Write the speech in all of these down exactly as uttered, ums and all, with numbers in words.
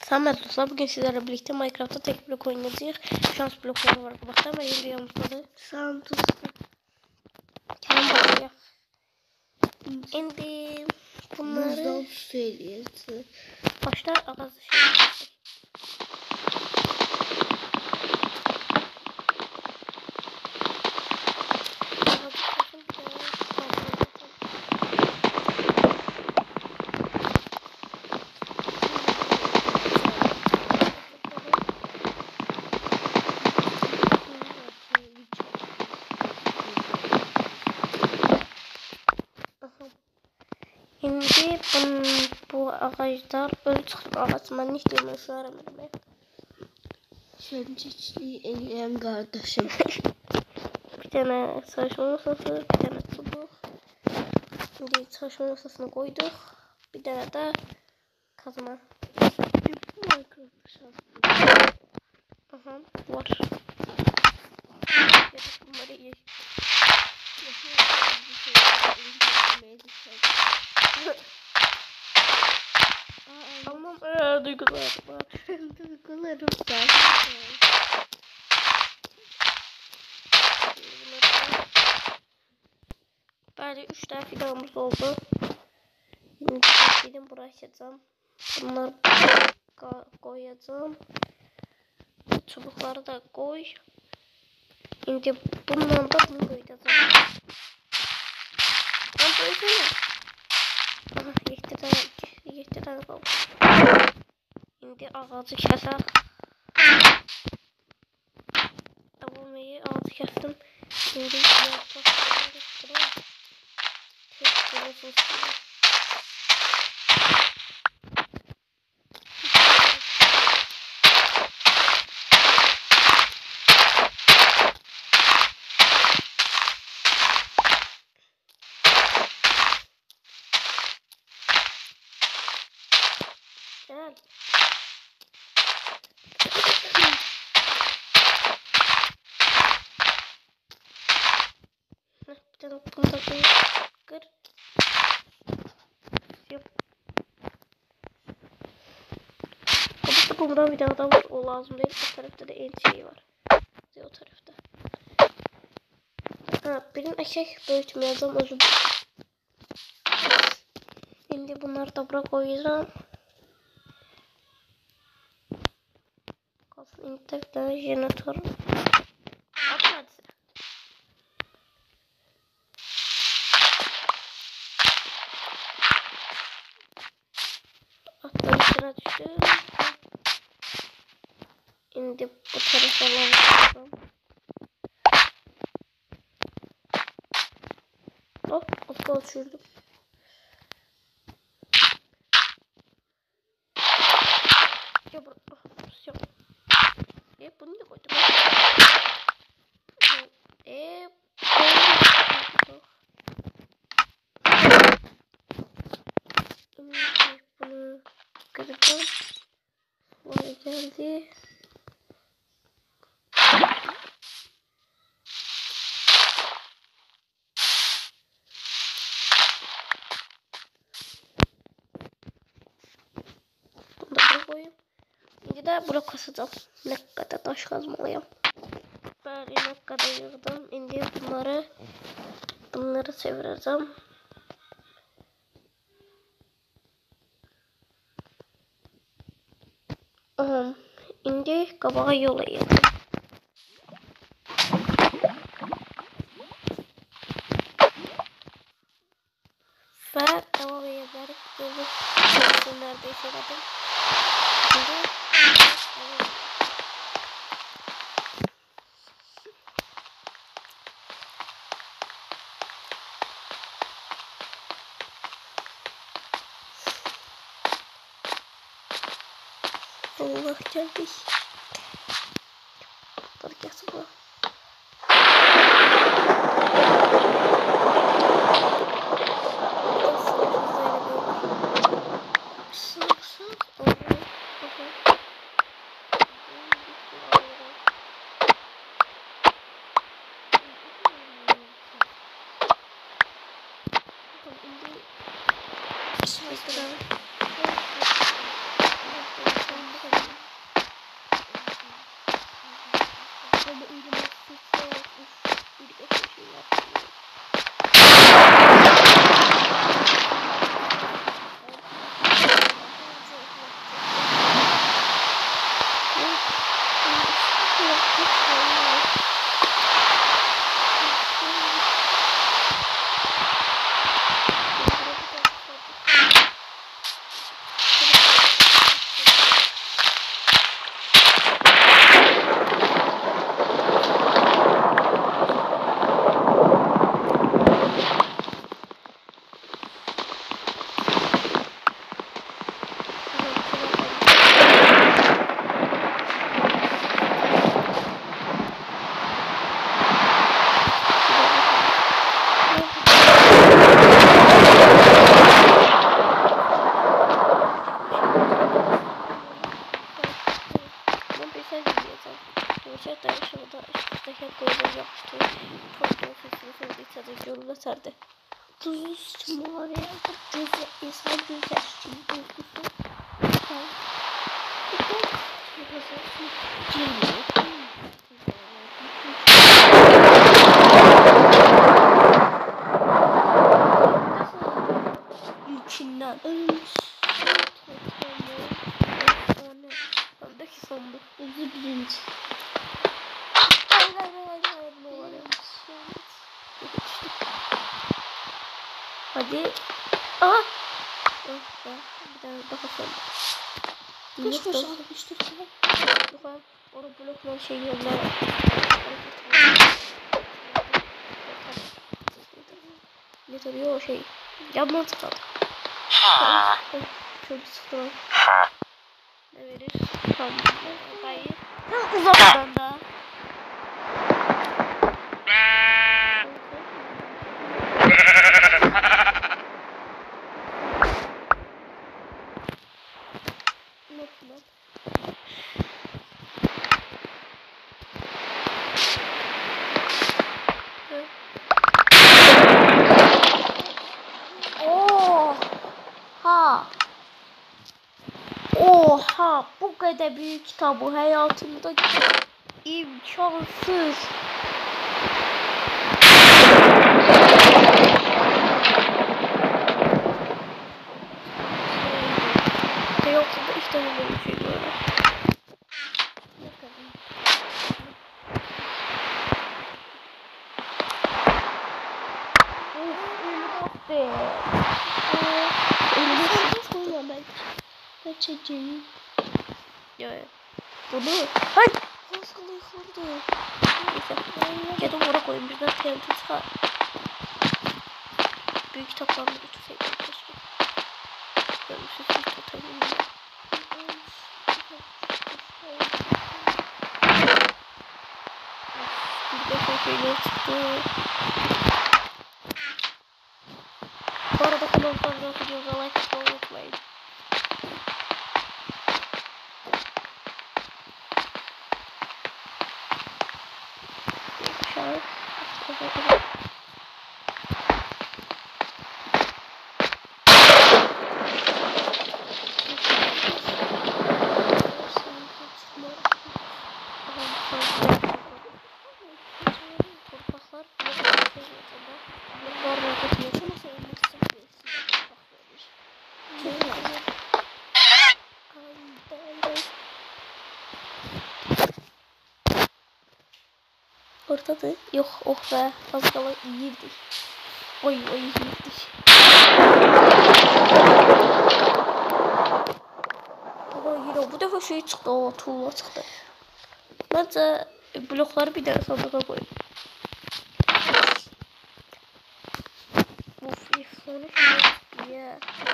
Samet dostlar, bugün sizlerle birlikte Minecraft'ta tek blok oynayacağız. Şans blokları var. Bakın ben yeni yanımızda. Sağım dostum. Tamam bakıyor. Şimdi bunları Buzdolabı söylüyorsun. başlar ağzı şey. Şimdi bu, bu ağaçlar öyle çıktı ağaç. Ben ne istiyorum şu aramadım ben. Sen çiçeği elleyen kardeşim. Bir tane saçma masası, bir tane çubuk. Şimdi saçma masasını koyduk. Bir tane de kazma. Bu Minecraft'ta şans. Aha, var. Ya da bunları iyi. Tamam, eee duygular var. Duygularım var. Böyle üç tane fidanımız oldu. Şimdi gidin buraya açacağım. Bunları koyacağım. Çubukları da koy. Şimdi bundan da bunu koyacağım. Ben koyacağım. Aha, yetti tane, yetti tane kaldı. Şimdi ağacı keser. Avulmayı ağacı kestim. Şimdi yapacak. Gel. Bir tane bunu da koy. Kır. Yap. Kapıda kumdan bir tane daha var. O lazım değil. O tarafta da en şeyi var. O tarafta. Ha, benim eşek büyütmeyeceğim. Özür dilerim. Şimdi bunları da buraya koyacağım. Kalsın internetten jeneratör. Atmadı. Attan içine düştü. Şimdi bu tarafa alalım. Oh, asla düşürdüm. Ya bırak. Yok. E bunu da koydum. E bunu kıracağım. Vay geldi. Bunu da buraya koyayım. Şimdi de blok kasacağım. Ne kadar taş kazmalıyım. Böyle ne kadar yığdım. Şimdi bunları bunları çevireceğim. Aha, şimdi kabağa yola yedim. Ve devam ederek böyle neredeyse yedim. Şimdi Allah geldi. Dur gelsin bu. yeterdi. Tuzlu sıçma var ya. Göz, insan göz yaşlı duygusu. Sen. İlkinden. Ölmüş. Öndeki sondu. Özü birinci. Hayır hayır hayır hayır ne var ya. Hadi. Aha. Oh be. Bir tane daha sondu. Kaç baş almıştır ki? Yukarı. Orada blokla şey yerine. Ne duruyor o şey. Yandan tıkladı. Şöyle sıkıntı. Ne verir? Tamam. Hayır. Uzaktan da. Oha. Oha. Bu kadar büyük kitabı hayatımda imkansız. Hayatımda ilk defa böyle bir şey gördüm. Kaçacağım. Ya bunu hayır az kalı yıkıldı. Neyse ya da oraya koyayım birden T N T çıkar. Büyük kitaplarını götürseydim keşke. Ben bir şey tutayım ya. Bir defa şeyler çıktı. Bu arada kanalımıza videoya like atmayı unutmayın. Şarj. Torpaklar bloklar roket ortada yok oh be az kala iyiydik. Oy oy iyiydik. Ama yine bu defa şey çıktı o tuğla çıktı. Bence blokları bir de sandığa koyayım. Uf efsane şey ya.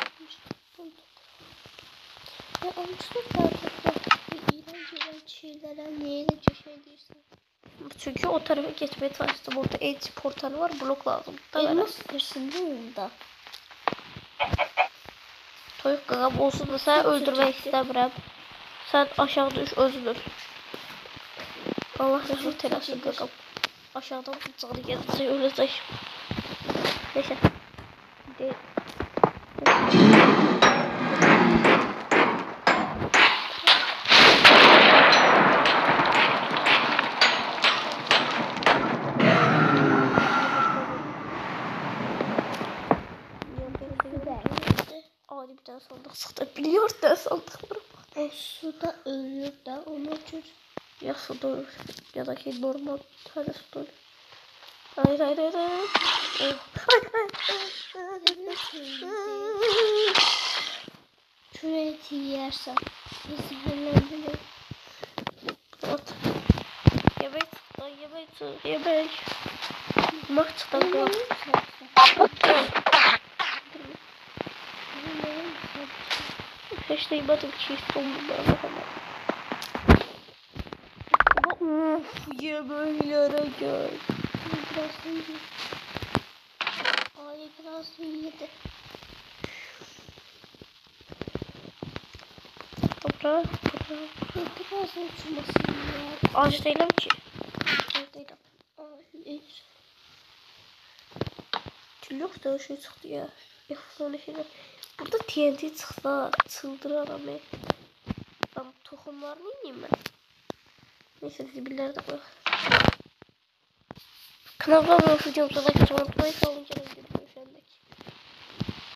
Ya almıştım farkında. İğrenç iğrenç şeylere niye de şey değilsin. Çünkü o tarafa geçmeye çalıştım. Orada Edge portalı var. Blok lazım. Elmas kırsın değil mi da? Toyuk gagam olsun da sen öldürmek istemiyorum. Sen aşağı düş özgür. Allah rahmet eylesin gagam. Aşağıdan tutsağı gelirse ölecek. Neyse. De Adi bir tane sandık çıktı. Biliyor da sandıkları. O suda ölüyor da onu çür. Ya suda ölür. Ya da ki normal tane suda ölür. Hayır hayır hayır hayır. Oh. Hayır hayır hayır. Şuraya eti yersen. Zehirlendirir. At. Yemek çıktı yemek çıktı yemek. Mak çıktı kal. Hiç de yemedim ki sonunda. Uf yemeklere gel. Biraz yedi. Ay biraz yedi. Toprak toprak. Biraz uçmasın ya. Aç değilim ki. Aç değilim. Ay hiç. Yok da o şey çıktı ya. Efsane şeyler. Burada T N T çıksa çıldıraram ben. Ben bu tohumlarını yiyeyim ben. Neyse zibilleri de koy. Kanalda abone olmayı, videomuza like atmayı unutmayın. Sağ olun canım.